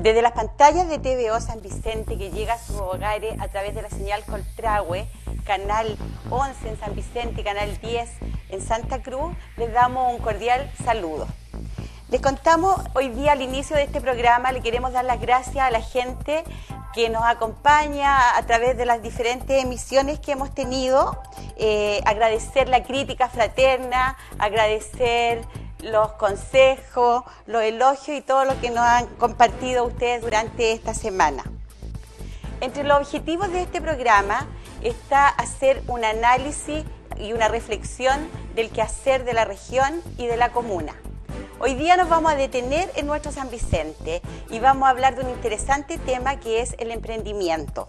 Desde las pantallas de TVO San Vicente, que llega a sus hogares a través de la señal Coltrahue, canal 11 en San Vicente y canal 10 en Santa Cruz, les damos un cordial saludo. Les contamos hoy día al inicio de este programa, le queremos dar las gracias a la gente que nos acompaña a través de las diferentes emisiones que hemos tenido, agradecer la crítica fraterna, agradecer los consejos, los elogios y todo lo que nos han compartido ustedes durante esta semana. Entre los objetivos de este programa está hacer un análisis y una reflexión del quehacer de la región y de la comuna. Hoy día nos vamos a detener en nuestro San Vicente y vamos a hablar de un interesante tema que es el emprendimiento.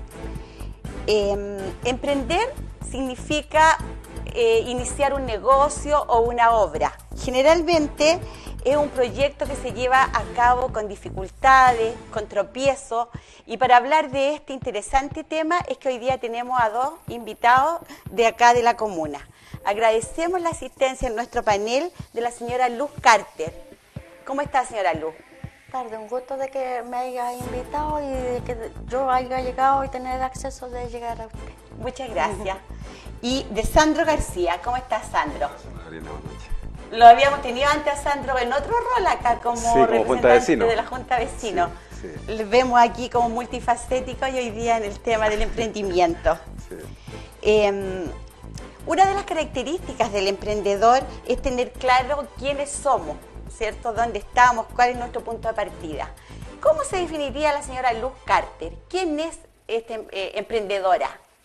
Emprender significa iniciar un negocio o una obra. Generalmente es un proyecto que se lleva a cabo con dificultades, con tropiezos, y para hablar de este interesante tema es que hoy día tenemos a dos invitados de acá de la comuna. Agradecemos la asistencia en nuestro panel de la señora Luz Carter. ¿Cómo está, señora Luz? Tarde, un gusto de que me haya invitado y de que yo haya llegado y tener acceso de llegar a usted. Muchas gracias. Y de Sandro García. ¿Cómo está, Sandro? Buenas noches. Lo habíamos tenido antes a Sandro en otro rol acá como representante de la Junta Vecino. Sí. Les vemos aquí como multifacético y hoy día en el tema del emprendimiento. Sí. Una de las características del emprendedor es tener claro quiénes somos, ¿cierto? ¿Dónde estamos? ¿Cuál es nuestro punto de partida? ¿Cómo se definiría la señora Luz Carter? ¿Quién es emprendedora?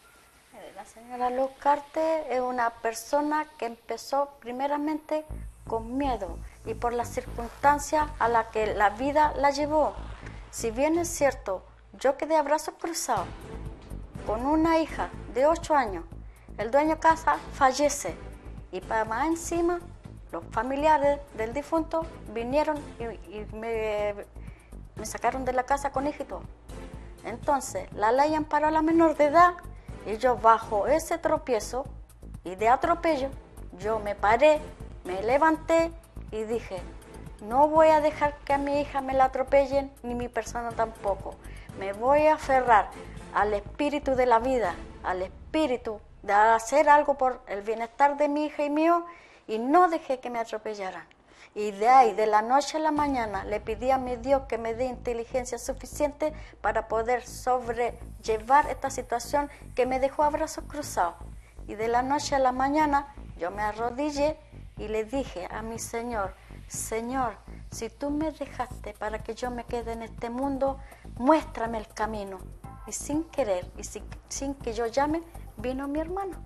La señora Luz Carter es una persona que empezó primeramente con miedo y por las circunstancias a las que la vida la llevó. Si bien es cierto, yo quedé a brazos cruzados con una hija de 8 años. El dueño de casa fallece y para más encima los familiares del difunto vinieron y me sacaron de la casa con hijito. Entonces la ley amparó a la menor de edad y yo bajo ese tropiezo y de atropello yo me paré, me levanté y dije, no voy a dejar que a mi hija me la atropellen ni mi persona tampoco. Me voy a aferrar al espíritu de la vida, al espíritu de hacer algo por el bienestar de mi hija y mío y no dejé que me atropellaran. Y de ahí, de la noche a la mañana, le pedí a mi Dios que me dé inteligencia suficiente para poder sobrellevar esta situación que me dejó a brazos cruzados. Y de la noche a la mañana, yo me arrodillé y le dije a mi Señor, Señor, si tú me dejaste para que yo me quede en este mundo, muéstrame el camino. Y sin querer, y sin que yo llame, vino mi hermano.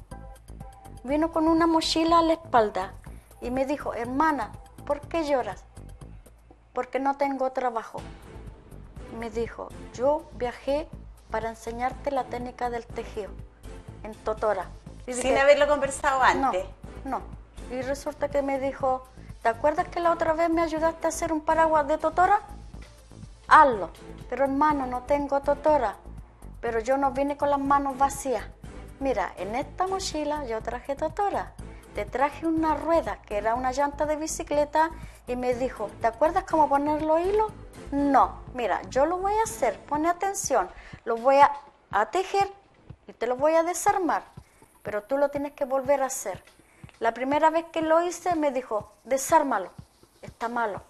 Vino con una mochila a la espalda y me dijo, hermana, ¿por qué lloras? Porque no tengo trabajo. Me dijo, yo viajé para enseñarte la técnica del tejido en Totora. Y Sin dije, haberlo conversado antes. No. Y resulta que me dijo, ¿te acuerdas que la otra vez me ayudaste a hacer un paraguas de Totora? Hazlo. Pero hermano, no tengo Totora. Pero yo no vine con las manos vacías. Mira, en esta mochila yo traje Totora. Te traje una rueda, que era una llanta de bicicleta, y me dijo, ¿te acuerdas cómo poner los hilos? No, mira, yo lo voy a hacer, pone atención, lo voy a tejer y te lo voy a desarmar, pero tú lo tienes que volver a hacer. La primera vez que lo hice me dijo, desármalo, está malo.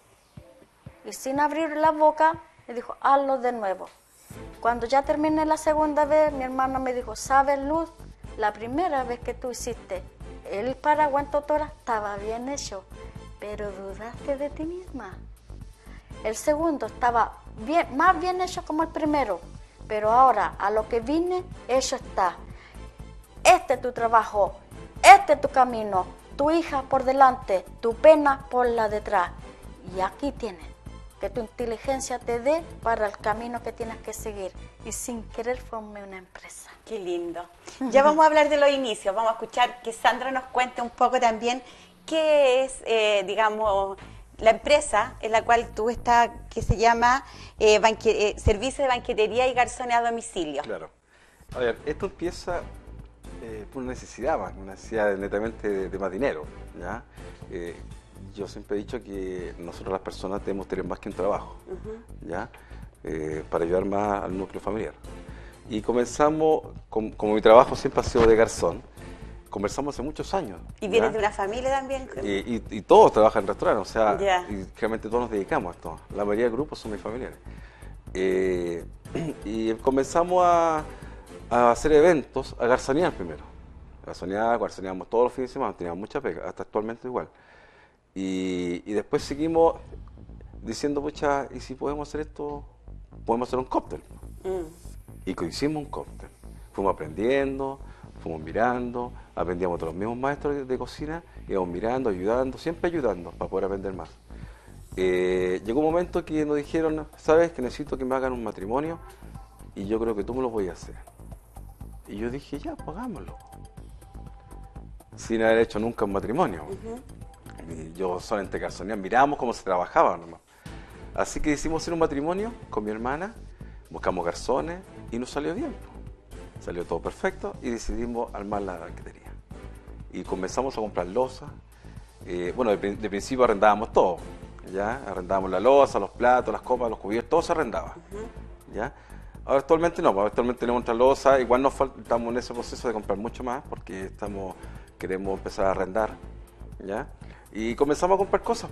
Y sin abrir la boca, me dijo, hazlo de nuevo. Cuando ya terminé la segunda vez, mi hermano me dijo, ¿sabes, Luz? La primera vez que tú hiciste el paraguas en Totora estaba bien hecho, pero dudaste de ti misma. El segundo estaba bien, más bien hecho como el primero, pero ahora a lo que vine, hecho está. Este es tu trabajo, este es tu camino, tu hija por delante, tu pena por la detrás. Y aquí tienes, que tu inteligencia te dé para el camino que tienes que seguir. Y sin querer formé una empresa. Qué lindo. Ya vamos a hablar de los inicios, vamos a escuchar que Sandra nos cuente un poco también qué es, digamos, la empresa en la cual tú estás, que se llama Servicio de Banquetería y Garzones a Domicilio. Claro. A ver, esto empieza por una necesidad netamente de más dinero, ¿ya? Yo siempre he dicho que nosotros las personas debemos tener más que un trabajo, ¿ya? para ayudar más al núcleo familiar. Y comenzamos, como mi trabajo siempre ha sido de garzón, conversamos hace muchos años. ¿Y vienes ¿ya? de una familia también? Y todos trabajan en restaurantes, o sea, Ya. y realmente todos nos dedicamos a esto. La mayoría del grupo son mis familiares. Y comenzamos a hacer eventos, a garzonear primero. Garzoneábamos todos los fines de semana, teníamos mucha pega, hasta actualmente igual. Y después seguimos diciendo, pucha, ¿y si podemos hacer esto? Podemos hacer un cóctel. Y hicimos un cóctel. Fuimos aprendiendo, fuimos mirando, aprendíamos de los mismos maestros de cocina, íbamos mirando, ayudando, siempre ayudando para poder aprender más. Llegó un momento que nos dijeron, ¿sabes que necesito que me hagan un matrimonio? Y yo creo que tú me lo voy a hacer. Y yo dije, ya, pues hagámoslo. Sin haber hecho nunca un matrimonio. Y yo solamente garzoneaba, mirábamos cómo se trabajaba nomás. Así que decidimos hacer un matrimonio con mi hermana, buscamos garzones y nos salió bien. Salió todo perfecto y decidimos armar la banquetería. Y comenzamos a comprar losas. Bueno, de principio arrendábamos todo. ¿Ya? Arrendábamos la losa, los platos, las copas, los cubiertos, todo se arrendaba. ¿Ya? Ahora actualmente no, actualmente tenemos nuestra losa, igual estamos en ese proceso de comprar mucho más porque queremos empezar a arrendar. ¿Ya? Y comenzamos a comprar cosas.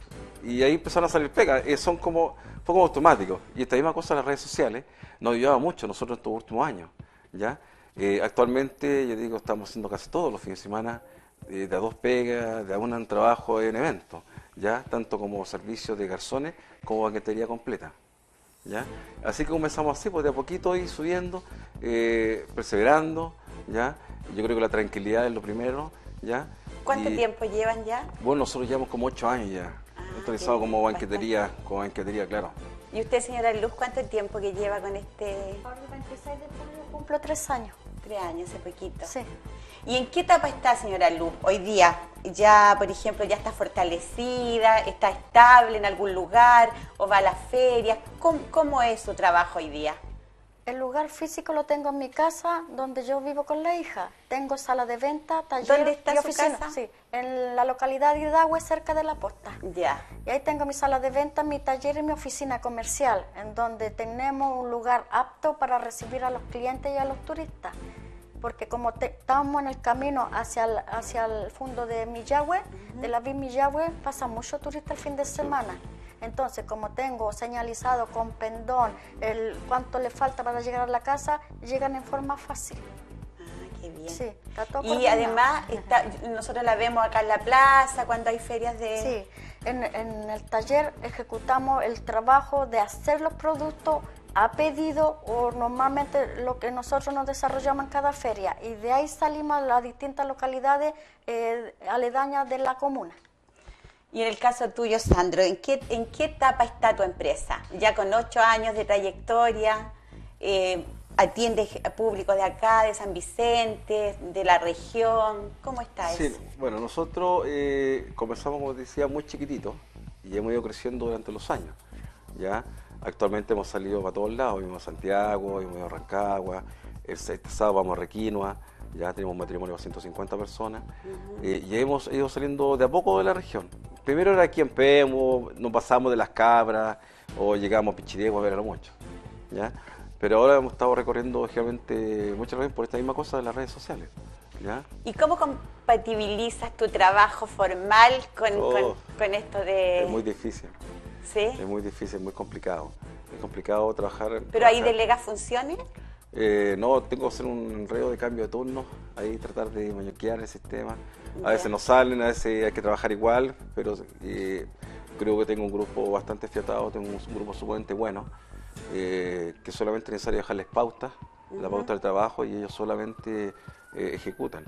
Y ahí empezaron a salir pegas, fue como automático. Y esta misma cosa de las redes sociales nos ayudaba mucho nosotros en estos últimos años. ¿Ya? Actualmente, yo digo, estamos haciendo casi todos los fines de semana de a 2 pegas, de a un trabajo en eventos, ¿ya? Tanto como servicios de garzones como banquetería completa. ¿Ya? Así que comenzamos así, pues de a poquito ir subiendo, perseverando, ¿ya? Yo creo que la tranquilidad es lo primero, ¿ya? ¿Cuánto tiempo llevan ya? Bueno, nosotros llevamos como 8 años ya, autorizado como banquetería, claro. ¿Y usted, señora Luz, cuánto tiempo que lleva con este...? Ahora el 26 de julio cumplo 3 años. 3 años, hace poquito. Sí. ¿Y en qué etapa está, señora Luz, hoy día? ¿Ya, por ejemplo, ya está fortalecida, está estable en algún lugar o va a las ferias? ¿Cómo es su trabajo hoy día? El lugar físico lo tengo en mi casa, donde yo vivo con la hija. Tengo sala de venta, taller ¿Dónde está y su oficina. casa? Sí, en la localidad de Hidagüe, cerca de la posta. Ya. Y ahí tengo mi sala de venta, mi taller y mi oficina comercial, en donde tenemos un lugar apto para recibir a los clientes y a los turistas. Porque como estamos en el camino hacia el fondo de Millahue, de la vía Millahue, pasa mucho turista el fin de semana. Entonces, como tengo señalizado con pendón cuánto le falta para llegar a la casa, llegan en forma fácil. Ah, qué bien. Sí, está todo Y coordinado. además, nosotros la vemos acá en la plaza, cuando hay ferias de... Sí, en el taller ejecutamos el trabajo de hacer los productos a pedido o normalmente lo que nosotros nos desarrollamos en cada feria, y de ahí salimos a las distintas localidades aledañas de la comuna. Y en el caso tuyo, Sandro, ¿en qué etapa está tu empresa? Ya con 8 años de trayectoria, atiendes a público de acá, de San Vicente, de la región, ¿cómo está eso? Sí, bueno, nosotros comenzamos, como decía, muy chiquititos y hemos ido creciendo durante los años. ¿Ya? Actualmente hemos salido para todos lados, hemos ido a Santiago, hemos ido a Rancagua, este sábado vamos a Requinoa, ya tenemos un matrimonio de 150 personas, y hemos ido saliendo de a poco de la región. Primero era aquí en Pemo, nos pasamos de Las Cabras, o llegamos a Pichidegua a ver a lo mucho, ¿ya? Pero ahora hemos estado recorriendo generalmente muchas veces por esta misma cosa de las redes sociales, ¿ya? ¿Y cómo compatibilizas tu trabajo formal con esto de...? Es muy difícil. ¿Sí? Es muy difícil, muy complicado. Es complicado trabajar. ¿Pero ahí delegas funciones? No, tengo que hacer un enredo de cambio de turno, ahí tratar de mañoquear el sistema. A veces no salen, a veces hay que trabajar igual, pero creo que tengo un grupo bastante fiatado, tengo un grupo sumamente bueno, que solamente es necesario dejarles pautas, la pauta del trabajo, y ellos solamente ejecutan.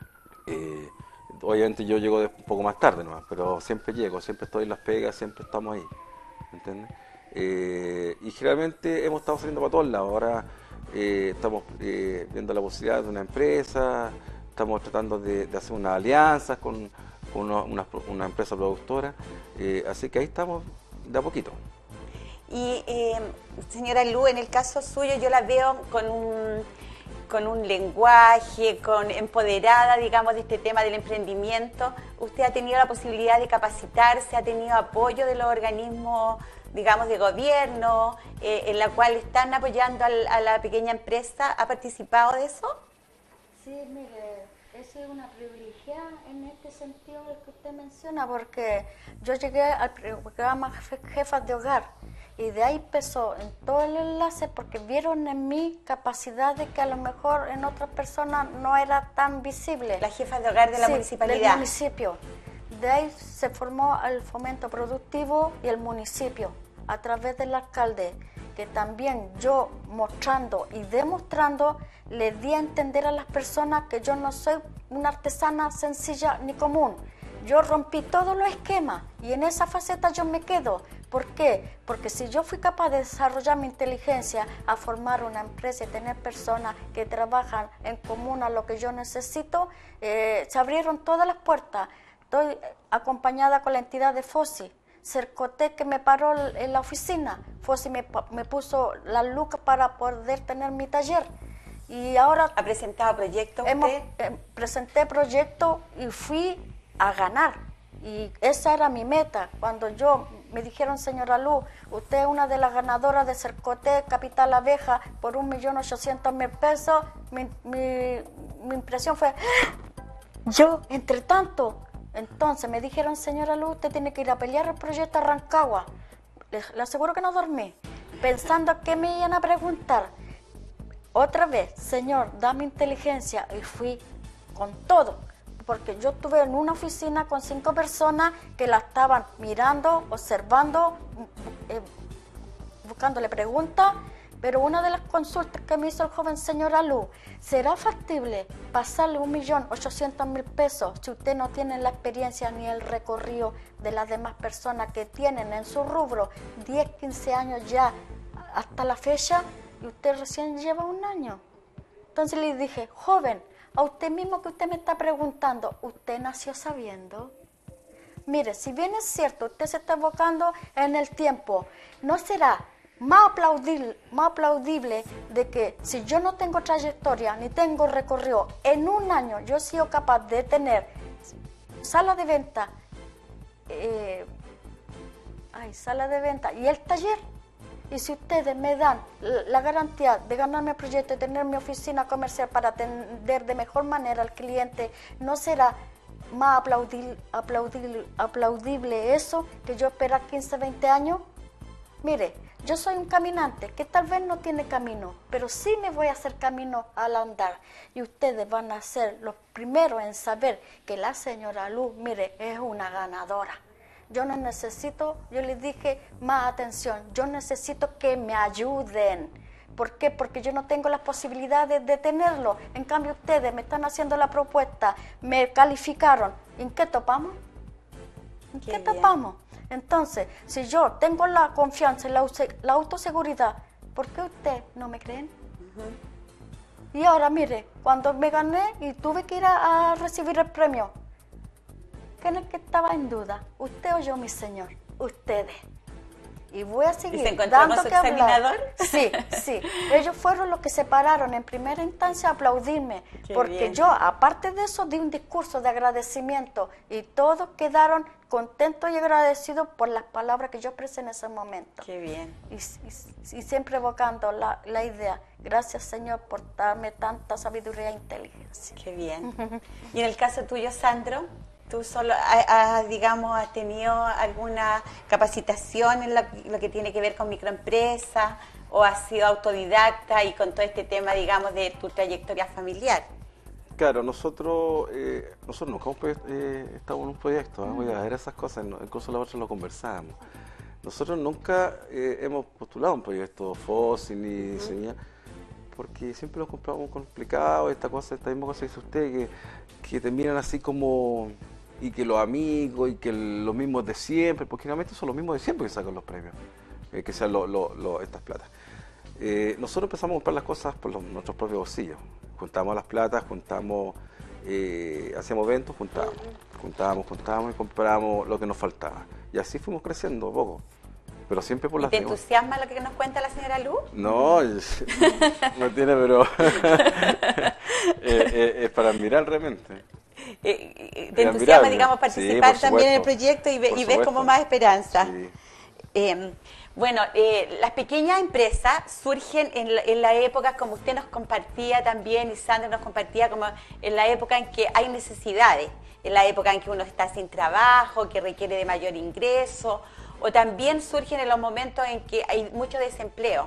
Obviamente yo llego un poco más tarde nomás, pero siempre llego, siempre estoy en las pegas, siempre estamos ahí, ¿entiendes? Y generalmente hemos estado saliendo para todos lados. Ahora estamos viendo la posibilidad de una empresa, estamos tratando de hacer unas alianzas con una empresa productora, así que ahí estamos de a poquito. Y señora Lu, en el caso suyo yo la veo con un lenguaje, empoderada, digamos, de este tema del emprendimiento. ¿Usted ha tenido la posibilidad de capacitarse, ha tenido apoyo de los organismos digamos, de gobierno, en la cual están apoyando a la pequeña empresa. ¿Ha participado de eso? Sí, mire, eso es una privilegiada en este sentido el que usted menciona, porque yo llegué al programa Jefas de Hogar y de ahí empezó en todo el enlace porque vieron en mí capacidades que a lo mejor en otras personas no era tan visible. Las jefas de hogar de la municipalidad. Del municipio. De ahí se formó el fomento productivo y el municipio a través del alcalde, que también yo mostrando y demostrando le di a entender a las personas que yo no soy una artesana sencilla ni común. Yo rompí todos los esquemas y en esa faceta yo me quedo. ¿Por qué? Porque si yo fui capaz de desarrollar mi inteligencia a formar una empresa y tener personas que trabajan en común a lo que yo necesito, se abrieron todas las puertas. Estoy acompañada con la entidad de FOSI, Cercotec que me paró en la oficina, FOSI me puso las lucas para poder tener mi taller. Y ahora ¿Ha presentado proyectos usted? Presenté proyectos y fui a ganar. Y esa era mi meta. Cuando me dijeron, señora Luz, usted es una de las ganadoras de Cercotec Capital Abeja por 1.800.000 pesos, mi impresión fue, yo, entre tanto. Entonces me dijeron, señora Luz, usted tiene que ir a pelear el proyecto Rancagua. Le aseguro que no dormí, pensando que me iban a preguntar. Otra vez, señor, dame inteligencia, y fui con todo, porque yo estuve en una oficina con 5 personas que la estaban mirando, observando, buscándole preguntas, pero una de las consultas que me hizo el joven señora Luz, ¿será factible pasarle 1.800.000 pesos si usted no tiene la experiencia ni el recorrido de las demás personas que tienen en su rubro 10, 15 años ya hasta la fecha y usted recién lleva 1 año? Entonces le dije, joven, a usted mismo que usted me está preguntando, ¿usted nació sabiendo? Mire, si bien es cierto, usted se está evocando en el tiempo, ¿no será más aplaudible de que si yo no tengo trayectoria ni tengo recorrido, en 1 año yo he sido capaz de tener sala de venta, y el taller? Y si ustedes me dan la garantía de ganarme el proyecto y tener mi oficina comercial para atender de mejor manera al cliente, ¿no será más aplaudible eso que yo esperar 15, 20 años? Mire, yo soy un caminante que tal vez no tiene camino, pero sí me voy a hacer camino al andar. Y ustedes van a ser los primeros en saber que la señora Luz, mire, es una ganadora. Yo no necesito, yo les dije, más atención, yo necesito que me ayuden. ¿Por qué? Porque yo no tengo las posibilidades de tenerlo. En cambio, ustedes me están haciendo la propuesta, me calificaron. ¿En qué topamos? ¿En qué topamos? Entonces, si yo tengo la confianza y la autoseguridad, ¿por qué ustedes no me creen? Y ahora, mire, cuando me gané y tuve que ir a recibir el premio, ¿quién es que estaba en duda? ¿Usted o yo, mi señor? Ustedes. Y voy a seguir. ¿Y se encontró con su examinador? Sí, sí. Ellos fueron los que se pararon en primera instancia a aplaudirme. Qué porque bien. Yo, aparte de eso, di un discurso de agradecimiento y todos quedaron contentos y agradecidos por las palabras que yo expresé en ese momento. Qué bien. Y siempre evocando la idea, gracias Señor por darme tanta sabiduría e inteligencia. Qué bien. Y en el caso tuyo, Sandro, ¿tú solo has tenido alguna capacitación en lo que tiene que ver con microempresa o has sido autodidacta y con todo este tema, digamos, de tu trayectoria familiar? Claro, nosotros nunca hemos estado en un proyecto, voy a ver esas cosas, incluso la otra lo conversábamos. Nosotros nunca hemos postulado un proyecto FOSI ni diseñar, porque siempre lo compramos complicado, esta misma cosa que dice usted, que terminan así como, y que los amigos, y que los mismos de siempre, porque realmente son los mismos de siempre que sacan los premios, que sean estas platas. Nosotros empezamos a comprar las cosas por nuestros propios bolsillos. Juntamos las platas, hacíamos eventos, juntábamos y compramos lo que nos faltaba. Y así fuimos creciendo poco, pero siempre por las... ¿Te entusiasma lo que nos cuenta la señora Luz? No, no tiene, pero es para admirar realmente. ¿Te entusiasma, digamos, participar también en el proyecto y ves como más esperanza? Sí. Bueno, las pequeñas empresas surgen en la época, como usted nos compartía también, y Sandra nos compartía, como en la época en que hay necesidades, en la época en que uno está sin trabajo, que requiere de mayor ingreso, o también surgen en los momentos en que hay mucho desempleo.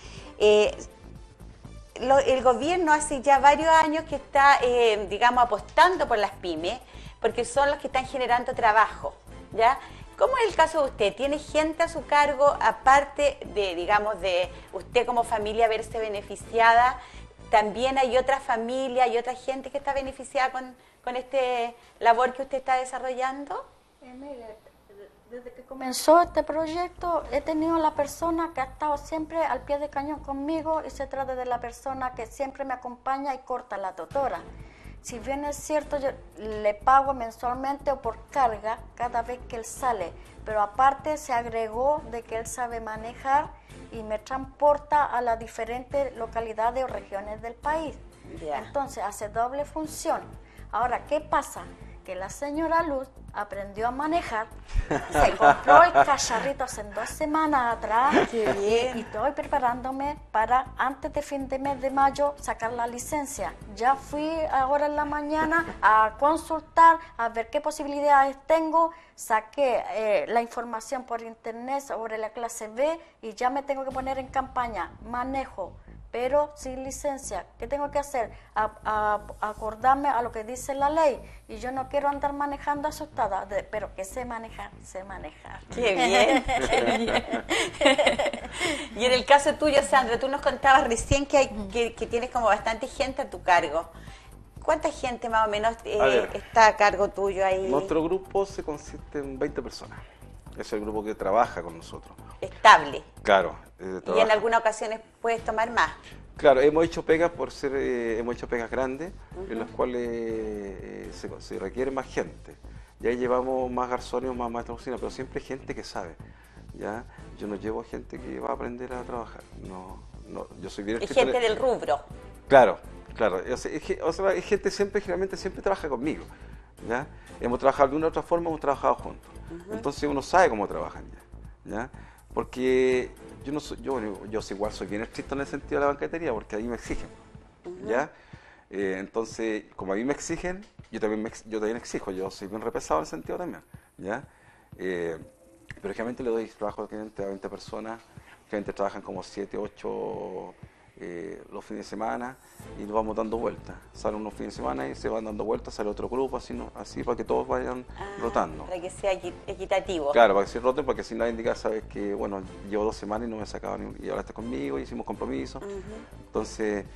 El gobierno hace ya varios años que está, digamos, apostando por las pymes, porque son los que están generando trabajo, ¿ya? ¿Cómo es el caso de usted? ¿Tiene gente a su cargo, aparte de, digamos, de usted como familia verse beneficiada? ¿También hay otra familia, hay otra gente que está beneficiada con este labor que usted está desarrollando? Mire, desde que comenzó este proyecto he tenido la persona que ha estado siempre al pie de cañón conmigo, y se trata de la persona que siempre me acompaña y corta la totora. Si bien es cierto, yo le pago mensualmente o por carga cada vez que él sale, pero aparte se agregó de que él sabe manejar y me transporta a las diferentes localidades o regiones del país. Yeah. Entonces hace doble función. Ahora, ¿qué pasa? Que la señora Luz aprendió a manejar, se compró el cacharrito hace 2 semanas atrás. Qué bien. Y estoy preparándome para antes de fin de mes de mayo sacar la licencia. Ya fui ahora en la mañana a consultar, a ver qué posibilidades tengo, saqué la información por internet sobre la clase B y ya me tengo que poner en campaña, manejo, pero sin licencia. ¿Qué tengo que hacer? Acordarme a lo que dice la ley. Y yo no quiero andar manejando asustada, pero que sé manejar, sé manejar. ¡Qué bien! ¡Qué bien! Y en el caso tuyo, Sandra, tú nos contabas recién que tienes como bastante gente a tu cargo. ¿Cuánta gente más o menos está a cargo tuyo ahí? Nuestro grupo se consiste en 20 personas. Es el grupo que trabaja con nosotros. Estable. Claro. Y en algunas ocasiones puedes tomar más. Claro, hemos hecho pegas hemos hecho pegas grandes, en las cuales se requiere más gente. Y ahí llevamos más garzones, más maestros de cocina, pero siempre gente que sabe. ¿Ya? Yo no llevo gente que va a aprender a trabajar. No, yo soy bien estricto. Es gente del rubro. Claro. Es gente generalmente siempre trabaja conmigo. ¿Ya? Hemos trabajado de una u otra forma, hemos trabajado juntos. Entonces uno sabe cómo trabajan ya. Porque yo igual soy bien estricto en el sentido de la banquetería, porque a mí me exigen, ¿ya? Entonces, como a mí me exigen, yo también exijo, yo soy bien repesado en el sentido también, ¿ya? Pero generalmente le doy trabajo a 20 personas, generalmente trabajan como 7, 8 los fines de semana y nos vamos dando vueltas. Salen unos fines de semana y se van dando vueltas, sale otro grupo, así para que todos vayan rotando. Para que sea equitativo. Claro, para que se roten, porque si nadie indica, sabes que, bueno, llevo 2 semanas y no me he sacado y ahora está conmigo, hicimos compromiso. Entonces,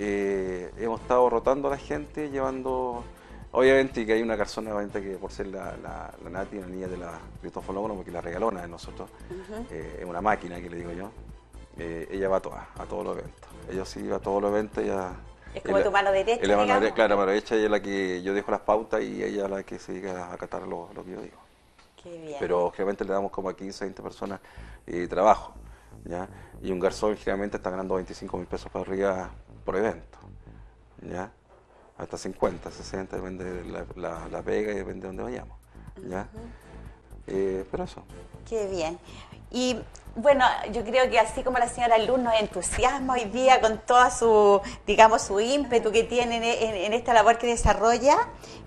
hemos estado rotando a la gente, llevando, obviamente que hay una persona que por ser la Nati, una niña de la Cristóforo Lógono, porque la regalona de nosotros, es una máquina que le digo yo. Ella va a todos los eventos. Ella sí va a todos los eventos. Es como tu mano derecha, claro, mano derecha, ella es la que yo dejo las pautas y ella es la que se dedica a acatar lo que yo digo. Qué bien. Pero generalmente le damos como a 15, 20 personas trabajo, ¿ya? Y un garzón generalmente está ganando 25.000 pesos para arriba por evento, ¿ya? Hasta 50, 60, depende de la pega y depende de dónde vayamos, ¿ya? Pero eso. Qué bien. Y bueno, yo creo que así como la señora Luz nos entusiasma hoy día con toda su, digamos, su ímpetu que tiene en esta labor que desarrolla,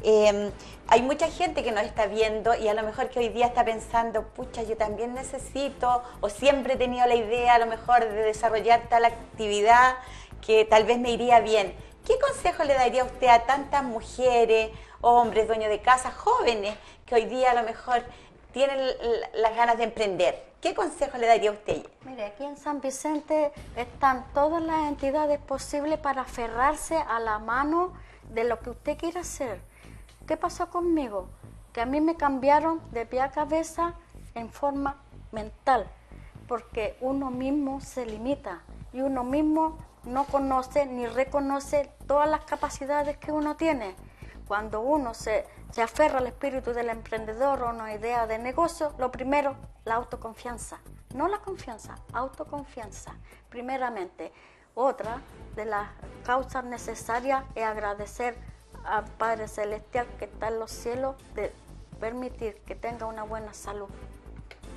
hay mucha gente que nos está viendo y a lo mejor que hoy día está pensando, pucha, yo también necesito, o siempre he tenido la idea a lo mejor de desarrollar tal actividad que tal vez me iría bien. ¿Qué consejo le daría usted a tantas mujeres, hombres, dueños de casa, jóvenes, que hoy día a lo mejor tienen las ganas de emprender? ¿Qué consejo le daría a usted? Mire, aquí en San Vicente están todas las entidades posibles para aferrarse a la mano de lo que usted quiera hacer. ¿Qué pasó conmigo? Que a mí me cambiaron de pie a cabeza en forma mental, porque uno mismo se limita y uno mismo no conoce ni reconoce todas las capacidades que uno tiene. Cuando uno se aferra al espíritu del emprendedor o una idea de negocio, lo primero, la autoconfianza. No la confianza, autoconfianza, primeramente. Otra de las causas necesarias es agradecer al Padre Celestial que está en los cielos de permitir que tenga una buena salud.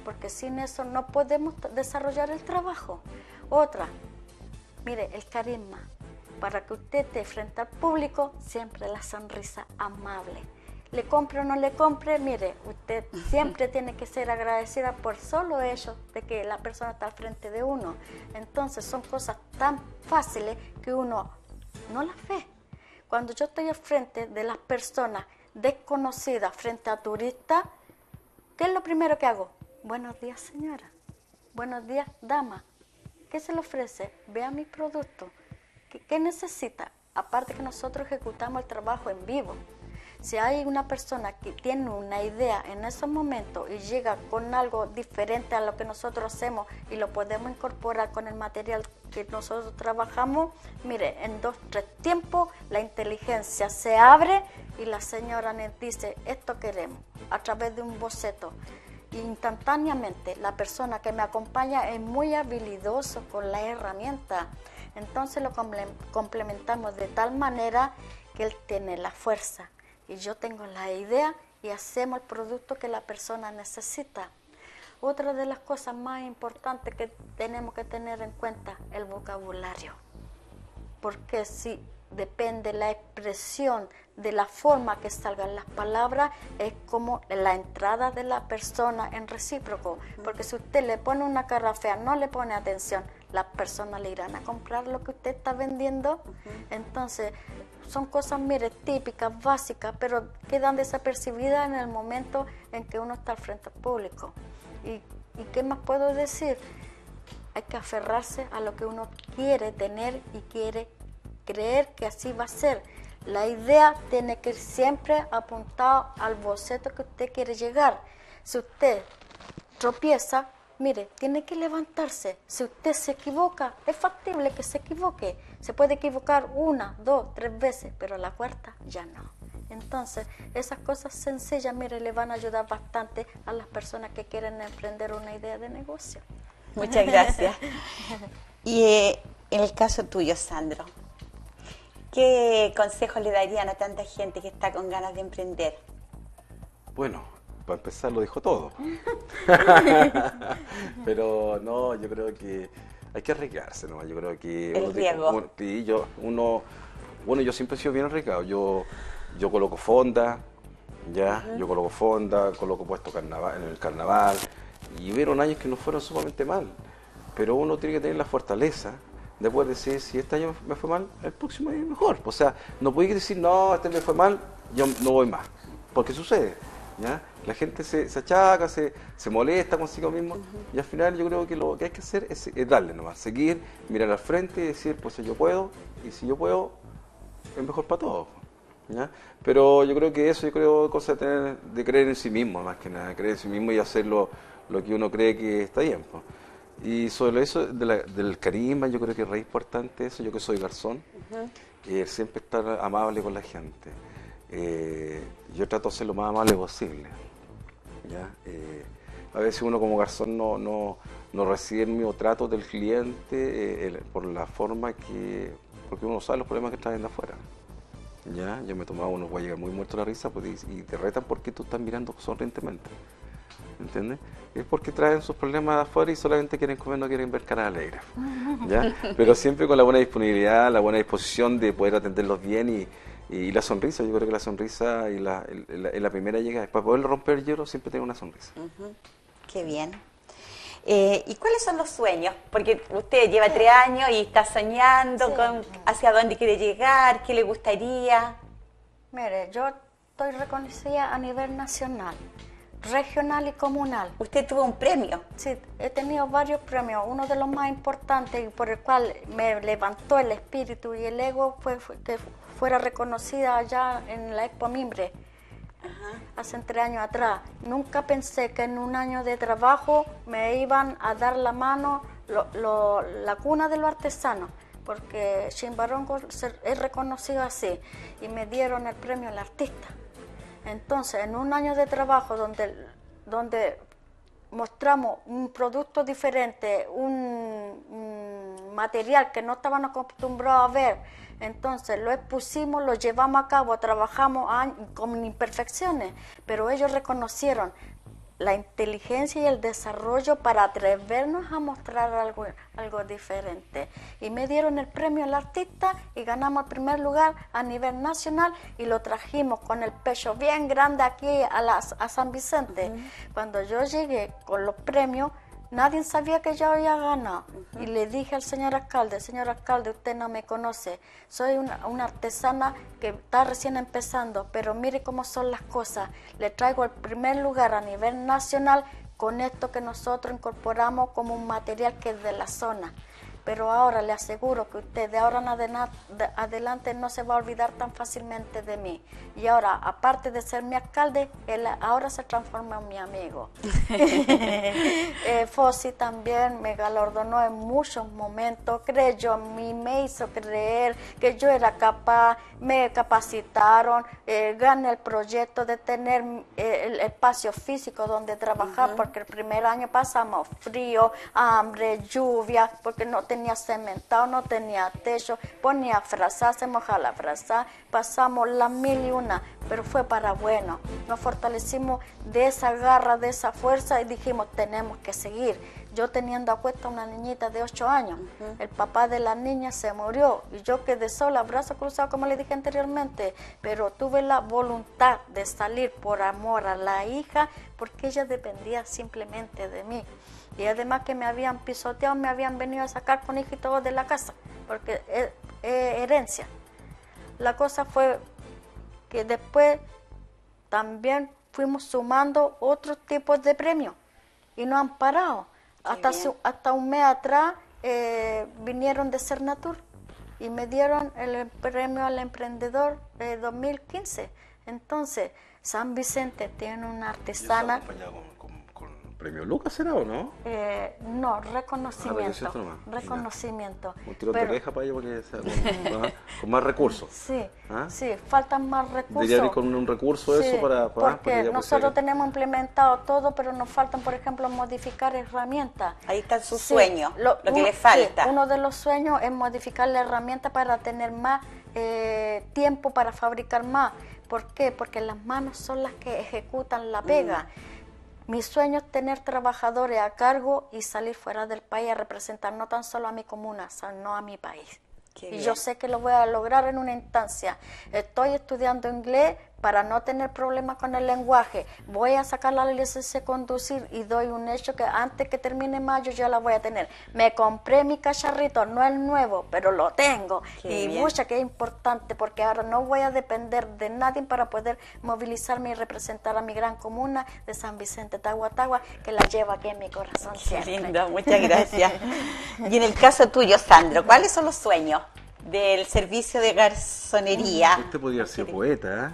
porque sin eso no podemos desarrollar el trabajo. Otra, mire, el carisma. Para que usted esté frente al público, siempre la sonrisa amable. Le compre o no le compre, mire, usted siempre tiene que ser agradecida por solo hecho de que la persona está al frente de uno. Entonces son cosas tan fáciles que uno no las ve. Cuando yo estoy al frente de las personas desconocidas frente a turistas, ¿qué es lo primero que hago? Buenos días, señora. Buenos días, dama. ¿Qué se le ofrece? Vea mi producto. ¿Qué necesita? Aparte que nosotros ejecutamos el trabajo en vivo. Si hay una persona que tiene una idea en ese momento y llega con algo diferente a lo que nosotros hacemos y lo podemos incorporar con el material que nosotros trabajamos, mire, en 2 o 3 tiempos la inteligencia se abre y la señora nos dice, esto queremos, a través de un boceto. Instantáneamente la persona que me acompaña es muy habilidoso con la herramienta. Entonces lo complementamos de tal manera que él tiene la fuerza y yo tengo la idea y hacemos el producto que la persona necesita. Otra de las cosas más importantes que tenemos que tener en cuenta, el vocabulario. Porque si depende la expresión de la forma que salgan las palabras, es como la entrada de la persona en recíproco. Porque si usted le pone una cara fea, no le pone atención, las personas le irán a comprar lo que usted está vendiendo. Entonces, son cosas, mire, típicas, básicas, pero quedan desapercibidas en el momento en que uno está al frente al público. ¿Y qué más puedo decir? Hay que aferrarse a lo que uno quiere tener y quiere creer que así va a ser. La idea tiene que ir siempre apuntada al boceto que usted quiere llegar. Si usted tropieza, mire, tiene que levantarse. Si usted se equivoca, es factible que se equivoque. Se puede equivocar 1, 2, 3 veces, pero la cuarta ya no. Entonces, esas cosas sencillas, mire, le van a ayudar bastante a las personas que quieren emprender una idea de negocio. Muchas gracias. Y en el caso tuyo, Sandro, ¿qué consejos le darían a tanta gente que está con ganas de emprender? Bueno, para empezar lo dijo todo. Pero no, yo creo que hay que arriesgarse, ¿no? Yo creo que el riesgo. Yo siempre he sido bien arriesgado. Yo coloco fonda, ya, yo coloco fonda, coloco puesto carnaval, en el carnaval, y hubieron años que no fueron sumamente mal. Pero uno tiene que tener la fortaleza de poder decir, si este año me fue mal, el próximo año mejor. O sea, no puedes decir, no, este me fue mal, yo no voy más. Porque sucede, ¿ya? La gente se achaca, se molesta consigo mismo, y al final yo creo que lo que hay que hacer es darle nomás, seguir, mirar al frente y decir, pues yo puedo, y si yo puedo, es mejor para todos, ¿ya? Pero yo creo que eso, cosa de creer en sí mismo, más que nada, creer en sí mismo y hacer lo que uno cree que está bien, pues. Y sobre eso del carisma, yo creo que es re importante eso, yo que soy garzón, siempre estar amable con la gente. Yo trato de ser lo más amable posible, ¿ya? A veces uno como garzón no recibe el mismo trato del cliente por la forma porque uno sabe los problemas que traen de afuera. ¿Ya? Yo me tomaba unos guayas muy muerto la risa pues, y te retan porque tú estás mirando sonrientemente. ¿Entiendes? Es porque traen sus problemas de afuera y solamente quieren comer, no quieren ver caras alegres. ¿Ya? Pero siempre con la buena disponibilidad, la buena disposición de poder atenderlos bien y la sonrisa. Yo creo que la sonrisa y la primera llega. Para poder romper el hielo siempre tener una sonrisa. Qué bien. ¿Y cuáles son los sueños? Porque usted lleva 3 años y está soñando con hacia dónde quiere llegar, qué le gustaría. Mire, yo estoy reconocida a nivel nacional, regional y comunal. ¿Usted tuvo un premio? Sí, he tenido varios premios. Uno de los más importantes y por el cual me levantó el espíritu y el ego fue que fuera reconocida allá en la Expo Mimbre. Hace 3 años atrás. Nunca pensé que en un año de trabajo me iban a dar la mano la cuna de los artesanos, porque Chimbarongo es reconocido así, y me dieron el premio al artista. Entonces, en un año de trabajo donde mostramos un producto diferente, un material que no estaban acostumbrados a ver, entonces lo expusimos, lo llevamos a cabo, trabajamos con imperfecciones, pero ellos reconocieron, la inteligencia y el desarrollo para atrevernos a mostrar algo diferente. Y me dieron el premio al artista y ganamos el primer lugar a nivel nacional y lo trajimos con el pecho bien grande aquí a San Vicente. Cuando yo llegué con los premios, nadie sabía que yo había ganado. Y le dije al señor alcalde, usted no me conoce, soy una artesana que está recién empezando, pero mire cómo son las cosas. Le traigo el primer lugar a nivel nacional con esto que nosotros incorporamos como un material que es de la zona. Pero ahora le aseguro que usted de ahora en adelante no se va a olvidar tan fácilmente de mí. Y ahora, aparte de ser mi alcalde, él ahora se transforma en mi amigo. Fossi también me galardonó en muchos momentos, creyó en mí, me hizo creer que yo era capaz, me capacitaron, gané el proyecto de tener el espacio físico donde trabajar, porque el primer año pasamos frío, hambre, lluvia, porque no tenía cementado, no tenía techo, ponía frazada, se mojaba la frazada, pasamos las 1001, pero fue para bueno. Nos fortalecimos de esa garra, de esa fuerza y dijimos, tenemos que seguir. Yo teniendo a cuesta una niñita de 8 años, el papá de la niña se murió y yo quedé sola, brazo cruzado como le dije anteriormente, pero tuve la voluntad de salir por amor a la hija porque ella dependía simplemente de mí. Y además que me habían pisoteado, me habían venido a sacar con hijos y todo de la casa, porque es herencia. La cosa fue que después también fuimos sumando otros tipos de premios y no han parado. Hasta un mes atrás vinieron de Cernatur y me dieron el premio al emprendedor 2015. Entonces, San Vicente tiene una artesana. ¿Premio Lucas será o no? No, reconocimiento. Reconocimiento. Un tirón de oreja para ello porque sea con más recursos. Sí, sí, faltan más recursos. Debería ir con un recurso eso para porque nosotros tenemos implementado todo, pero nos faltan, por ejemplo, modificar herramientas. Ahí está su sueño, lo que le falta. Sí, uno de los sueños es modificar la herramienta para tener más tiempo para fabricar más. ¿Por qué? Porque las manos son las que ejecutan la pega. Mi sueño es tener trabajadores a cargo y salir fuera del país a representar no tan solo a mi comuna, sino a mi país. Y yo sé que lo voy a lograr en una instancia. Estoy estudiando inglés para no tener problemas con el lenguaje. Voy a sacar la licencia de conducir y doy un hecho que antes que termine mayo ya la voy a tener. Me compré mi cacharrito, no el nuevo, pero lo tengo. Y mucha que es importante porque ahora no voy a depender de nadie para poder movilizarme y representar a mi gran comuna de San Vicente Tahuatahua, que la llevo aquí en mi corazón siempre. Qué lindo, muchas gracias. Y en el caso tuyo, Sandro, ¿cuáles son los sueños del servicio de garzonería? Usted podría ser poeta,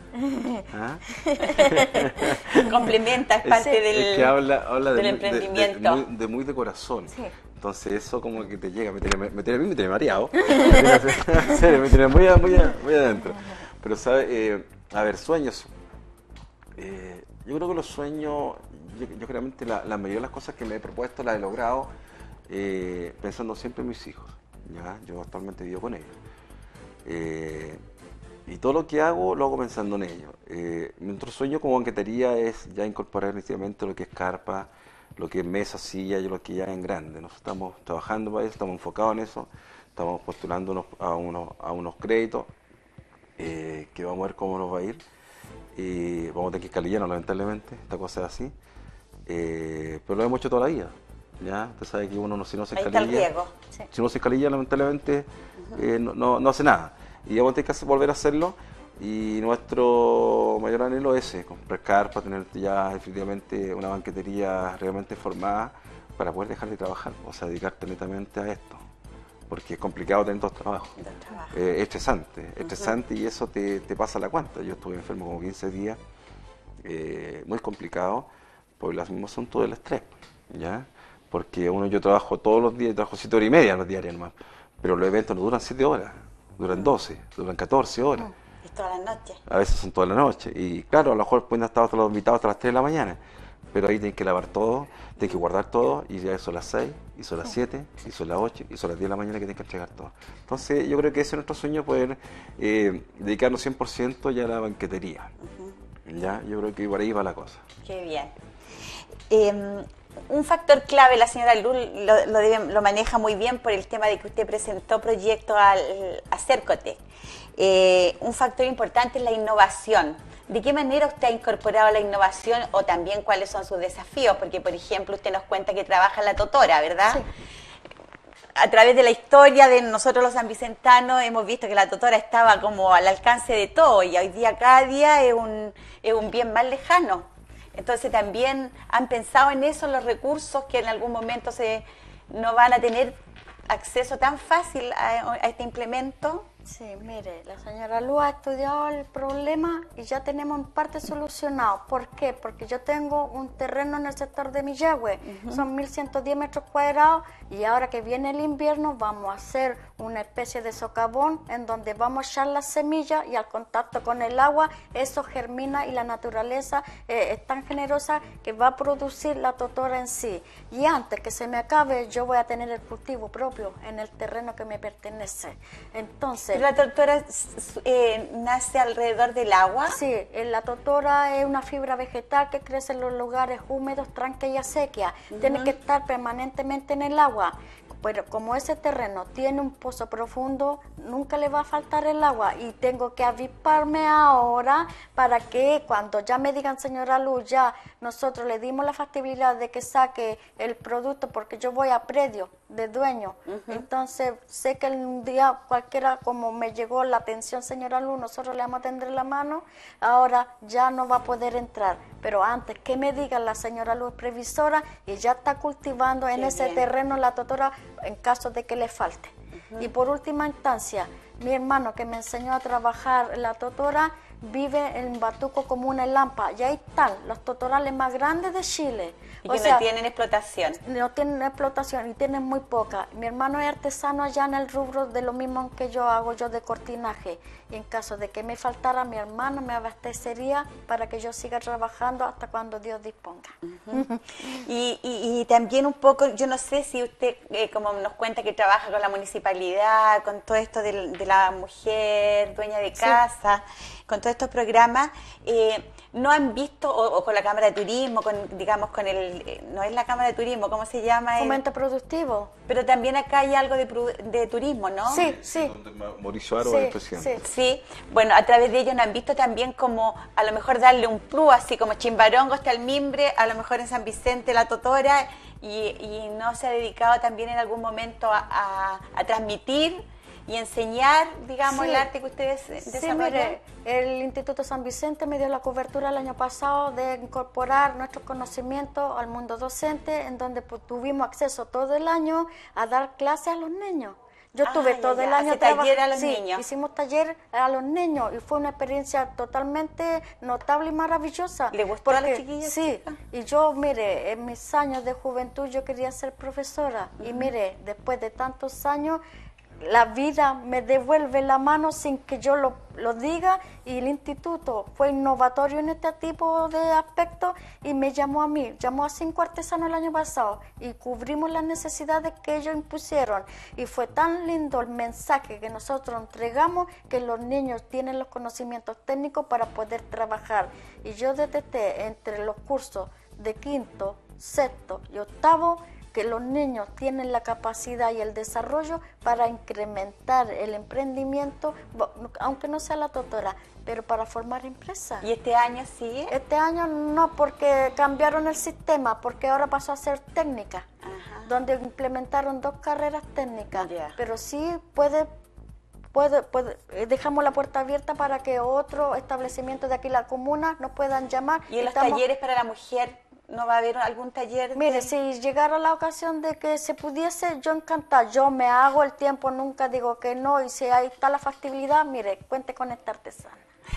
Complementa, es parte del, que habla del emprendimiento. De muy de corazón. Sí. Entonces eso como que te llega, me tiene mareado, me tiene muy adentro. Pero sabe, a ver, sueños. Yo creo que los sueños, yo realmente la mayoría de las cosas que me he propuesto las he logrado pensando siempre en mis hijos. ¿Ya? Yo actualmente vivo con ellos. Y todo lo que hago, lo hago pensando en ellos. Mi otro sueño como banquetería es ya incorporar definitivamente lo que es carpa, lo que es mesa, silla y lo que ya es en grande. Nosotros estamos trabajando para eso, estamos enfocados en eso, estamos postulando a unos créditos, que vamos a ver cómo nos va a ir. Vamos a tener que escalillarnos, lamentablemente, esta cosa es así. Pero lo hemos hecho toda la vida. ¿Ya? Usted sabe que uno si no se escalilla, si no se escalilla, lamentablemente no hace nada. Y vamos a tener que volver a hacerlo. Y nuestro mayor anhelo es ese, comprar carpa, tener ya definitivamente una banquetería realmente formada para poder dejar de trabajar, o sea, dedicarte netamente a esto. Porque es complicado tener dos trabajos. Es estresante y eso te pasa la cuenta. Yo estuve enfermo como 15 días, muy complicado, por el mismo asunto del estrés, ¿ya? Porque yo trabajo todos los días, trabajo 7 horas y media los diarios nomás, pero los eventos no duran 7 horas, duran 12, duran 14 horas. ¿Es toda la noche? A veces son toda la noche, y claro, a lo mejor pueden estar los invitados hasta las 3 de la mañana, pero ahí tienen que lavar todo, tienen que guardar todo, y ya son las 6, y son las 7, y son las 8, y son las 10 de la mañana que tienen que entregar todo. Entonces yo creo que ese es nuestro sueño, poder dedicarnos 100% ya a la banquetería. ¿Ya? Yo creo que por ahí va la cosa. Qué bien. Un factor clave, la señora Luz lo maneja muy bien por el tema de que usted presentó proyectos a Cercotec. Un factor importante es la innovación. ¿De qué manera usted ha incorporado la innovación o también cuáles son sus desafíos? Porque, por ejemplo, usted nos cuenta que trabaja en la Totora, ¿verdad? Sí. A través de la historia de nosotros los sanvicentanos hemos visto que la Totora estaba como al alcance de todo y hoy día cada día es un bien más lejano. Entonces también han pensado en eso, los recursos que en algún momento no van a tener acceso tan fácil a este implemento. Sí, mire, la señora Luz ha estudiado el problema y ya tenemos en parte solucionado. ¿Por qué? Porque yo tengo un terreno en el sector de Millagüe, son 1110 metros cuadrados y ahora que viene el invierno vamos a hacer una especie de socavón en donde vamos a echar las semillas y al contacto con el agua eso germina y la naturaleza es tan generosa que va a producir la totora en sí. Y antes que se me acabe yo voy a tener el cultivo propio en el terreno que me pertenece. Entonces, ¿la totora nace alrededor del agua? sí, la totora es una fibra vegetal que crece en los lugares húmedos, tranques y acequias. Tiene que estar permanentemente en el agua. Pero como ese terreno tiene un pozo profundo, nunca le va a faltar el agua y tengo que avisparme ahora para que cuando ya me digan, señora Luz, ya nosotros le dimos la factibilidad de que saque el producto porque yo voy a predio de dueño. Entonces sé que un día cualquiera, como me llegó la atención, señora Luz, nosotros le vamos a tender la mano, ahora ya no va a poder entrar. Pero antes que me diga la señora Luz previsora y ya está cultivando en ese terreno la totora en caso de que le falte. Y por última instancia, mi hermano que me enseñó a trabajar la totora vive en Batuco, comuna en Lampa, y ahí están los totorales más grandes de Chile. Y que no tienen explotación. No tienen explotación y tienen muy poca. Mi hermano es artesano allá en el rubro de lo mismo que yo hago yo de cortinaje. Y en caso de que me faltara, mi hermano me abastecería para que yo siga trabajando hasta cuando Dios disponga. Y también un poco, yo no sé si usted, como nos cuenta que trabaja con la municipalidad, con todo esto de la mujer dueña de casa, con todos estos programas, ¿no han visto, o con la Cámara de Turismo, digamos con no es la Cámara de Turismo, ¿cómo se llama? Fomento productivo. Pero también acá hay algo de turismo, ¿no? Sí, sí. Donde Mauricio Aro es el presidente. Sí, bueno, a través de ellos nos han visto también como a lo mejor darle un plus, así como Chimbarongo está el mimbre, a lo mejor en San Vicente la totora, y no se ha dedicado también en algún momento a transmitir y enseñar, digamos, el arte que ustedes desarrollan. Mire, el Instituto San Vicente me dio la cobertura el año pasado de incorporar nuestros conocimientos al mundo docente, en donde tuvimos acceso todo el año a dar clases a los niños. Yo tuve todo el año taller a los niños. Hicimos taller a los niños y fue una experiencia totalmente notable y maravillosa. ¿Le gustó a los chiquillos? Sí, y yo, mire, en mis años de juventud yo quería ser profesora y mire, después de tantos años, la vida me devuelve la mano sin que yo lo diga y el instituto fue innovatorio en este tipo de aspectos y me llamó a mí, llamó a 5 artesanos el año pasado y cubrimos las necesidades que ellos impusieron y fue tan lindo el mensaje que nosotros entregamos que los niños tienen los conocimientos técnicos para poder trabajar y yo detecté entre los cursos de 5º, 6º y 8º que los niños tienen la capacidad y el desarrollo para incrementar el emprendimiento, aunque no sea la totora, pero para formar empresas. ¿Y este año sigue? Este año no, porque cambiaron el sistema, porque ahora pasó a ser técnica, donde implementaron 2 carreras técnicas, pero sí puede, dejamos la puerta abierta para que otro establecimiento de aquí, la comuna, nos puedan llamar. ¿Y en los talleres para la mujer? ¿No va a haber algún taller? Mire, si llegara la ocasión de que se pudiese, yo encantada, yo me hago el tiempo, nunca digo que no, y si ahí está la factibilidad, mire, cuente con esta artesana.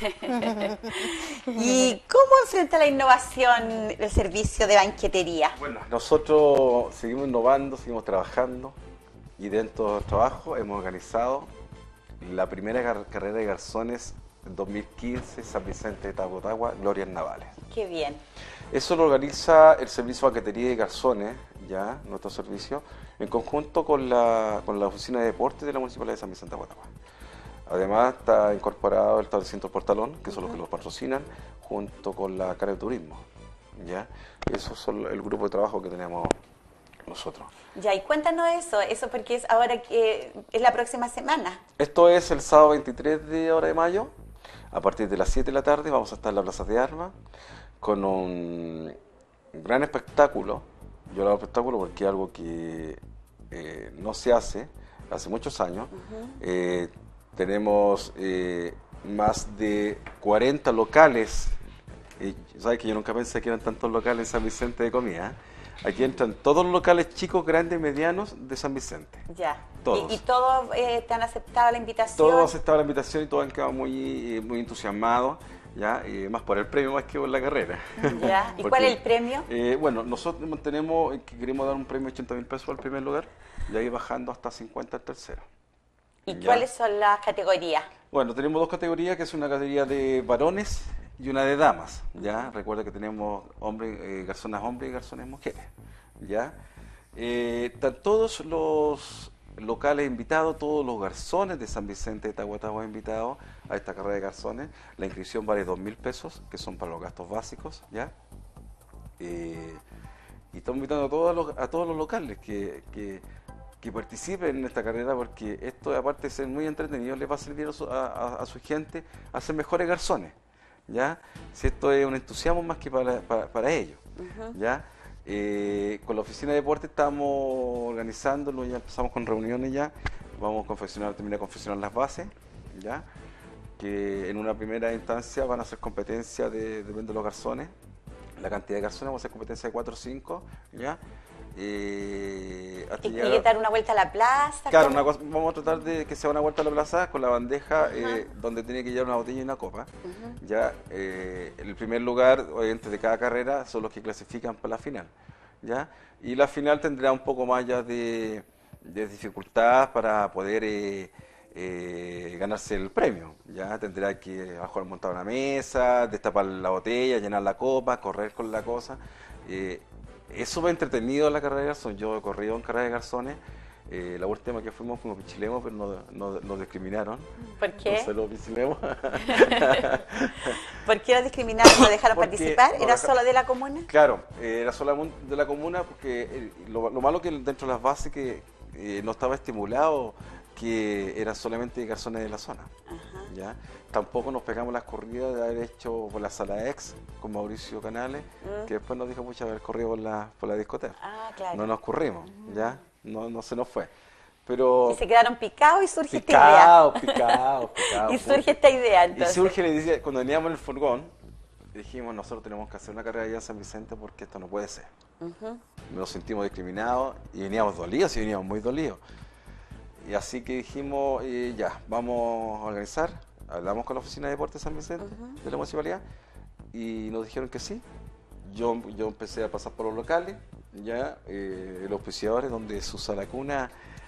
¿Y cómo enfrenta la innovación el servicio de banquetería? Bueno, nosotros seguimos innovando, seguimos trabajando, y dentro del trabajo hemos organizado la primera carrera de garzones en 2015, San Vicente de Tagotagua, Glorias Navales. Qué bien. Eso lo organiza el Servicio de Banquetería y Garzones, ya, nuestro servicio, en conjunto con la Oficina de Deportes de la Municipalidad de San Vicente de Guatagua. Además está incorporado el establecimiento Portalón, que son los que los patrocinan, junto con la Cámara de Turismo. ¿ya? Eso es el grupo de trabajo que tenemos nosotros. Ya, y cuéntanos eso porque es ahora que es la próxima semana. Esto es el sábado 23 de ahora de mayo, a partir de las 7 de la tarde vamos a estar en la Plaza de Armas con un gran espectáculo. Yo lo hago espectáculo porque es algo que no se hace muchos años. Tenemos más de 40 locales. Sabes que yo nunca pensé que eran tantos locales en San Vicente de comida. Aquí entran todos los locales chicos, grandes, medianos de San Vicente. Ya. Todos. ¿Y todos te han aceptado la invitación? Todos han aceptado la invitación y todos han quedado muy entusiasmados, ¿ya? Más por el premio más que por la carrera. Ya. ¿Y Porque, cuál es el premio? Bueno, nosotros tenemos que queremos dar un premio de 80.000 pesos al primer lugar y ahí bajando hasta 50 al tercero. ¿Y Ya. cuáles son las categorías? Bueno, tenemos dos categorías, que es una categoría de varones y una de damas, ¿ya? Recuerda que tenemos garzonas hombres y garzones mujeres, ¿ya? Están todos los locales invitados, todos los garzones de San Vicente de Tahuatahua invitados a esta carrera de garzones. La inscripción vale 2.000 pesos, que son para los gastos básicos, ¿ya? Y estamos invitando a todos los locales que participen en esta carrera, porque esto, aparte de ser muy entretenido, les va a servir a su gente a ser mejores garzones, ¿ya? Si esto es un entusiasmo más que para ellos, ¿ya? Con la oficina de deporte estamos organizándolo, ya empezamos con reuniones ya, vamos a terminar de confeccionar las bases, ¿ya? Que en una primera instancia van a hacer competencia depende de los garzones, la cantidad de garzones, vamos a hacer competencia de 4 o 5, ¿ya? ¿Y dar una vuelta a la plaza? Claro, vamos a tratar de que sea una vuelta a la plaza con la bandeja donde tiene que llevar una botella y una copa. Ya, el primer lugar, obviamente, de cada carrera son los que clasifican para la final. ¿Ya? Y la final tendrá un poco más ya de dificultad para poder ganarse el premio. Ya tendrá que a lo mejor montar una mesa, destapar la botella, llenar la copa, correr con la cosa. Es súper entretenido la carrera de garzones. Yo he corrido en carrera de garzones. La última que fuimos pichilemos, pero nos discriminaron. ¿Por qué? Entonces los pichilemos. ¿Por qué los discriminaron? ¿No dejaron Porque participar? no ¿Era dejaron. solo de la comuna? Claro, era solo de la comuna porque lo malo que dentro de las bases que no estaba estimulado que eran solamente garzones de la zona. ¿Ya? Tampoco nos pegamos las corridas de haber hecho por la sala ex con Mauricio Canales, que después nos dijo mucho haber corrido por la discoteca. Claro. No nos corrimos, ¿ya? No se nos fue. Pero Y se quedaron picados y surge esta idea. Picados. Y surge esta idea, Y entonces. surge, le decía, cuando veníamos en el furgón, dijimos, nosotros tenemos que hacer una carrera allá en San Vicente porque esto no puede ser. Nos sentimos discriminados y veníamos dolidos, y veníamos muy dolidos. Y así que dijimos, ya, vamos a organizar. Hablamos con la oficina de deportes de San Vicente, de la municipalidad, y nos dijeron que sí. Yo empecé a pasar por los locales, ya, los auspiciadores, donde Susa la Cuna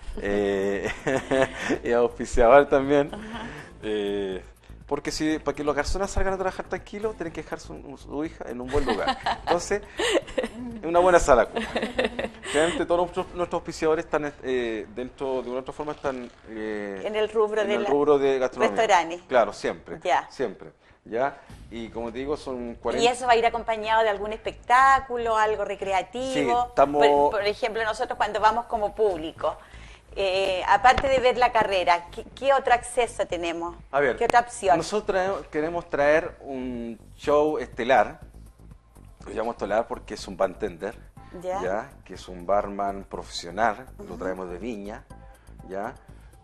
es auspiciador también. Porque para que los garzones salgan a trabajar tranquilos, tienen que dejar su hija en un buen lugar. Entonces, es una buena sala cuna. Realmente todos nuestros auspiciadores están dentro, de una otra forma, están en el rubro de gastronomía. Restaurantes. Claro, siempre. Ya. Siempre. ¿Ya? Y como te digo, son 40... ¿Y eso va a ir acompañado de algún espectáculo, algo recreativo? Sí, estamos... Por ejemplo, nosotros cuando vamos como público, aparte de ver la carrera, ¿qué otro acceso tenemos? A ver, ¿qué otra opción? Nosotros queremos traer un show estelar. Lo llamamos estelar porque es un bartender, ¿ya? Que es un barman profesional, lo traemos de Viña, ¿ya?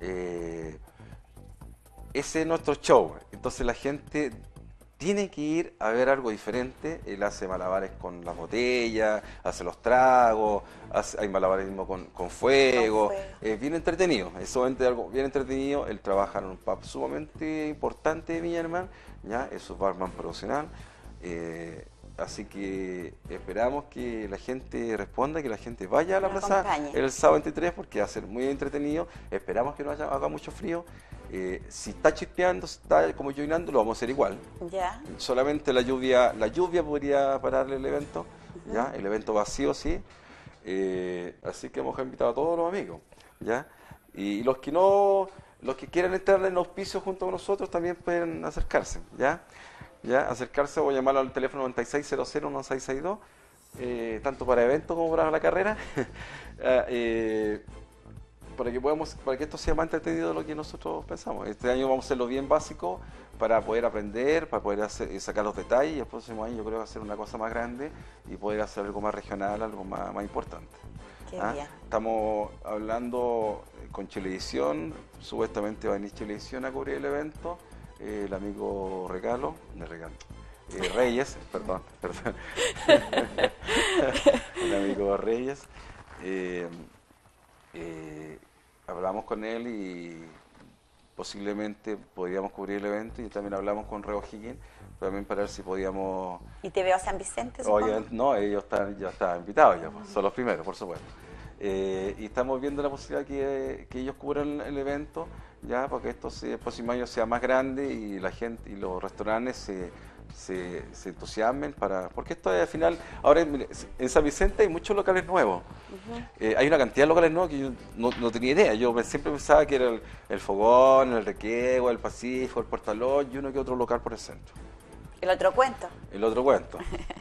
Ese es nuestro show. Entonces la gente tiene que ir a ver algo diferente. Él hace malabares con las botellas, hace los tragos, hay malabarismo con fuego. Es bien entretenido, es solamente algo bien entretenido. Él trabaja en un pub sumamente importante de Viña del Mar, ¿ya? Es un barman profesional. Así que esperamos que la gente responda, que la gente vaya a la plaza el sábado 23 porque va a ser muy entretenido. Esperamos que no haga mucho frío. Si está chispeando, si está como llovinando, lo vamos a hacer igual. Ya. Solamente la lluvia podría pararle el evento. ¿Ya? El evento vacío, sí. Así que hemos invitado a todos los amigos. ¿Ya? Y los que quieran entrar en auspicio junto con nosotros también pueden acercarse. ¿Ya? ya, acercarse o llamarlo al teléfono 9600-1662, tanto para eventos como para la carrera, para que esto sea más entretenido de lo que nosotros pensamos. Este año vamos a hacerlo bien básico para poder aprender, para poder sacar los detalles, y el próximo año yo creo que va a ser una cosa más grande y poder hacer algo más regional, algo más importante. Qué bien. Estamos hablando con Chilevisión, supuestamente va a venir Chilevisión a cubrir el evento, el amigo Reyes, perdón, el amigo Reyes, hablamos con él y posiblemente podríamos cubrir el evento, y también hablamos con Reo Higgins también para ver si podíamos... ¿Y te veo San Vicente, supongo? No, ellos ya están invitados, ya, son los primeros, por supuesto. Y estamos viendo la posibilidad que ellos cubran el evento, ya, para que esto el próximo año sea más grande y la gente y los restaurantes se entusiasmen, porque esto es, al final, ahora en San Vicente hay muchos locales nuevos. Hay una cantidad de locales nuevos que yo no tenía idea. Yo siempre pensaba que era el Fogón, el Requegua, el Pacífico, el Portalón y uno que otro local por el centro. El otro cuento. El otro cuento.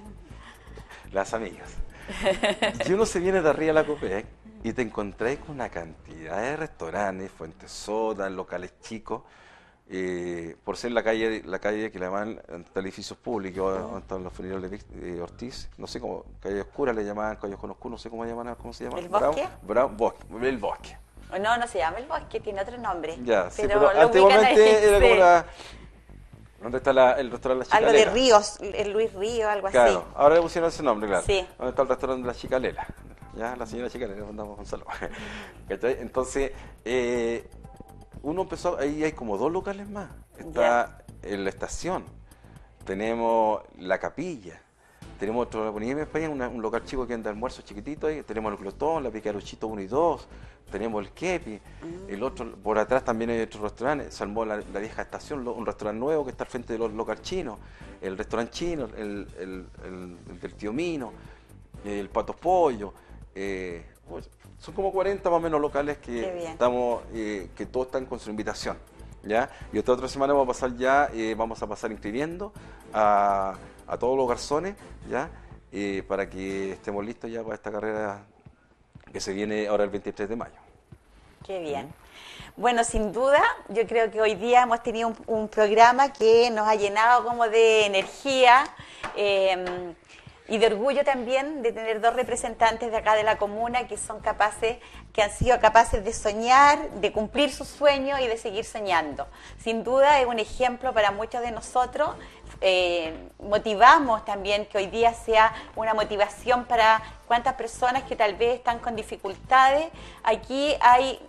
Las amigas. Y uno se viene de arriba a la Copec y te encontráis con una cantidad de restaurantes, fuentes sodas, locales chicos, por ser la calle que le llaman edificios públicos, donde están los funerales de Ortiz, no sé cómo, calle oscura le llamaban, calle oscura, no sé cómo se llama. ¿El Bosque? El Bosque. No se llama El Bosque, tiene otro nombre. Ya, sí, pero pero lo antiguamente era como sí. la... ¿Dónde está el restaurante La Chicalera? Algo de Ríos, el Luis Río, algo claro, así. ahora le pusieron ese nombre, claro. Sí. ¿Dónde está el restaurante La Chicalera? Ya, la señora Chicalera, mandamos un saludo. ¿Cachai? Entonces, uno empezó, ahí hay como 2 locales más. Está en la estación, tenemos la Capilla, tenemos otro, en España, un local chico que anda almuerzo chiquitito ahí, tenemos el Glotón, la Picaruchito 1 y 2, tenemos el Kepi, el otro, por atrás también hay otro restaurante, Salmó la Vieja Estación, un restaurante nuevo que está al frente de los locales chinos, el restaurante chino, el del Tío Mino, el Pato Pollo, son como 40 más o menos locales que estamos, que todos están con su invitación, ¿ya? Y esta otra semana vamos a pasar inscribiendo a todos los garzones, ¿ya? Para que estemos listos ya para esta carrera que se viene ahora el 23 de mayo. Qué bien. Bueno, sin duda, yo creo que hoy día hemos tenido un programa que nos ha llenado como de energía y de orgullo también de tener 2 representantes de acá de la comuna que han sido capaces de soñar, de cumplir sus sueños y de seguir soñando. Sin duda es un ejemplo para muchos de nosotros. Motivamos también que hoy día sea una motivación para cuantas personas que tal vez están con dificultades. Aquí hay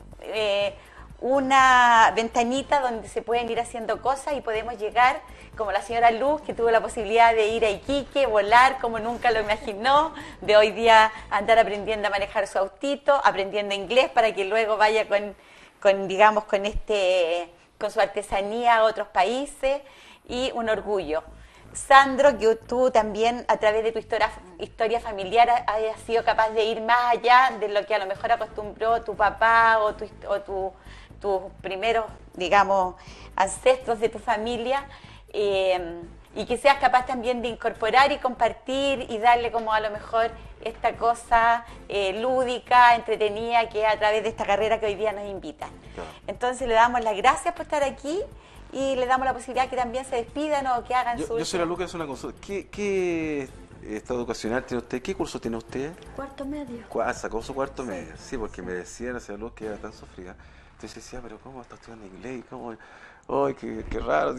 una ventanita donde se pueden ir haciendo cosas y podemos llegar, como la señora Luz, que tuvo la posibilidad de ir a Iquique, volar como nunca lo imaginó, de hoy día andar aprendiendo a manejar su autito, aprendiendo inglés para que luego vaya con su artesanía a otros países, y un orgullo. Sandro, que tú también a través de tu historia familiar hayas sido capaz de ir más allá de lo que a lo mejor acostumbró tu papá o tus primeros, digamos, ancestros de tu familia, y que seas capaz también de incorporar y compartir y darle como a lo mejor esta cosa lúdica, entretenida, que es a través de esta carrera que hoy día nos invitan. Claro. Entonces le damos las gracias por estar aquí y le damos la posibilidad que también se despidan o que hagan su... Yo soy la Lucas, una consulta. ¿Qué estado educacional tiene usted? ¿Qué curso tiene usted? Cuarto medio. Sacó su cuarto medio. Sí, porque me decían hacia Luz que era tan sufrida. Entonces decía, pero ¿cómo está estudiando inglés? ¿Cómo? ¡Ay, qué raro!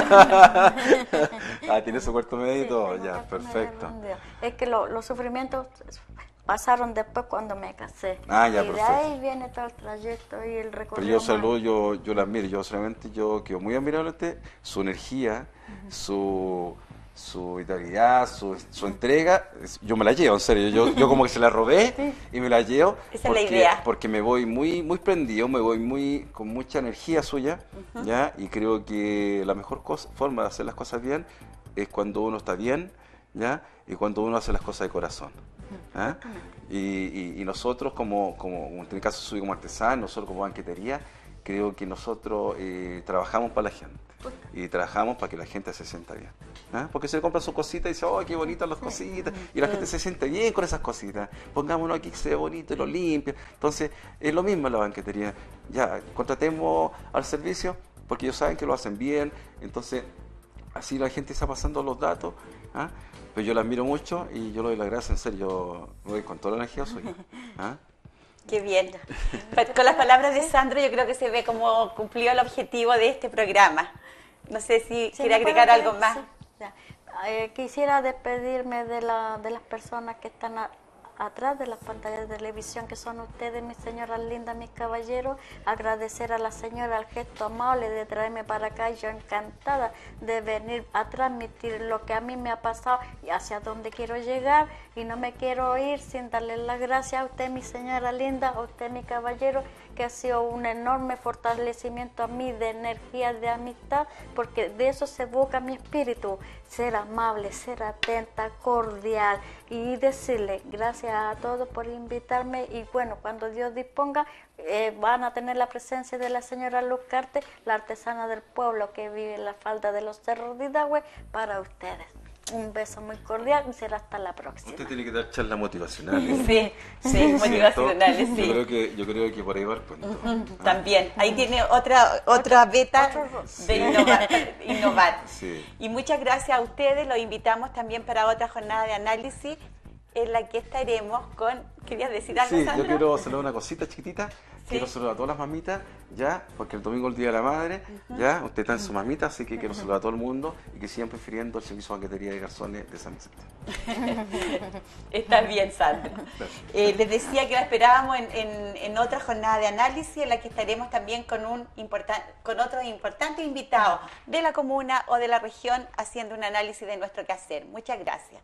Tiene su cuarto medio y todo. Ya, perfecto. Es que los sufrimientos pasaron después cuando me casé. Ya, y perfecto. de ahí viene todo el trayecto y el recorrido. Pero yo saludo, yo la admiro, yo quedo muy admirable de usted, su energía, su vitalidad, su entrega, yo me la llevo, en serio, yo como que se la robé y me la llevo. Esa es la idea. Porque me voy muy prendido, me voy con mucha energía suya, ¿ya? Y creo que la mejor forma de hacer las cosas bien es cuando uno está bien, ¿ya? Y cuando uno hace las cosas de corazón. ¿Ah? Y nosotros como en este caso soy como artesano, nosotros como banquetería, creo que nosotros trabajamos para la gente. y trabajamos para que la gente se sienta bien. ¿Ah? Porque se compra sus cositas y dice, oh, qué bonitas las cositas, y la gente se siente bien con esas cositas. Pongámonos aquí que se ve bonito y lo limpia. Entonces, es lo mismo en la banquetería. Ya, contratemos al servicio porque ellos saben que lo hacen bien, entonces así la gente está pasando los datos. ¿Ah? Pero yo la admiro mucho y yo le doy las gracias, en serio, yo lo doy con toda la energía suya. ¿Ah? Qué bien. Con las palabras de Sandro yo creo que se ve como cumplió el objetivo de este programa. No sé si quiere agregar algo más. Sí, ya. Quisiera despedirme de las personas que están atrás de las pantallas de televisión, que son ustedes, mis señoras lindas, mis caballeros. Agradecer a la señora el gesto amable de traerme para acá. Yo encantada de venir a transmitir lo que a mí me ha pasado y hacia dónde quiero llegar, y no me quiero ir sin darle las gracias a usted, mi señora linda, a usted, mi caballero, que ha sido un enorme fortalecimiento a mí de energía, de amistad, porque de eso se evoca mi espíritu, ser amable, ser atenta, cordial, y decirle gracias a todos por invitarme. Y bueno, cuando Dios disponga, van a tener la presencia de la señora Luz Carte, la artesana del pueblo que vive en la falda de los cerros de Idagüe, para ustedes. Un beso muy cordial y será hasta la próxima. Usted tiene que dar charlas motivacionales. Sí, sí, motivacionales, sí. Yo creo que por ahí va el cuento. También, ahí tiene otra beta de innovar. Sí. Y muchas gracias a ustedes, los invitamos también para otra jornada de análisis en la que estaremos con... ¿Querías decir algo, Sí, Sandro? yo quiero saludar una cosita chiquitita. Sí. Quiero saludar a todas las mamitas, ya, porque el domingo es el Día de la Madre, ya, usted está en su mamita, así que quiero saludar a todo el mundo y que sigan prefiriendo el servicio de banquetería de garzones de San Vicente. Está bien, Sandro. Les decía que la esperábamos en otra jornada de análisis en la que estaremos también con otros importantes invitados de la comuna o de la región haciendo un análisis de nuestro quehacer. Muchas gracias.